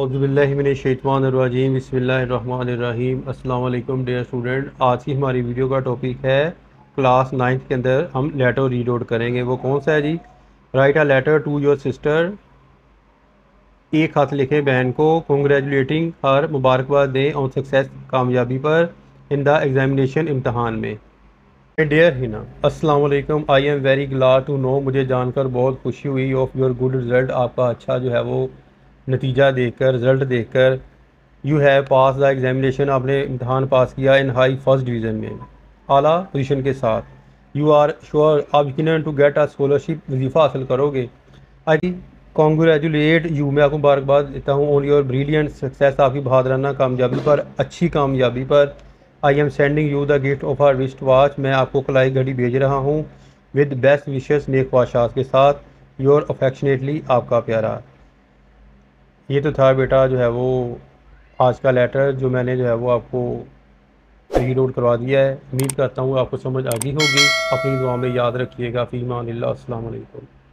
औज़ुबिल्लाहिमिनश्शैतानिर्रजीम बिस्मिल्लाहिर्रहमानिर्रहीम। अस्सलाम वालेकुम डियर स्टूडेंट। आज की हमारी वीडियो का टॉपिक है क्लास 9th के अंदर हम लेटर रीड आउट करेंगे। वो कौन सा है जी? Write a letter to your sister. एक खत लिखें बहन को, कॉन्ग्रेचुलेटिंग हर, मुबारकबाद दें ऑन सक्सेस, कामयाबी पर, इन द एग्जामिनेशन, इम्तहान में। डियर हिना, अस्सलाम वालेकुम। I am very glad to know, मुझे जानकर बहुत खुशी हुई, ऑफ योर गुड रिज़ल्ट, आपका अच्छा जो है वो नतीजा देखकर, रिज़ल्ट देखकर। You have pass the examination, आपने इम्तहान पास किया इन हाई फर्स्ट डिवीज़न में, आला पोजीशन के साथ। यू आर श्योर, आप यकीनन टू गेट अ स्कॉलरशिप, वजीफ़ा हासिल करोगे। आई कॉन्ग्रेचुलेट यू, मैं आपको मुबारकबाद देता हूँ ऑन योर ब्रिलियंट सक्सेस, आपकी बहादुराना कामयाबी पर, अच्छी कामयाबी पर। I am sending you the gift of our wrist watch, मैं आपको कलाई घड़ी भेज रहा हूँ विद बेस्ट विशेस, नेक ख्वाहिशात के साथ। योर अफेक्शनेटली, आपका प्यारा। ये तो था बेटा जो है वो आज का लेटर, जो मैंने जो है वो आपको रीड आउट करवा दिया है। उम्मीद करता हूँ आपको समझ आ गई होगी। अपनी दुआ में याद रखिएगा। फ़ी अमानिल्लाह। अस्सलाम वालेकुम।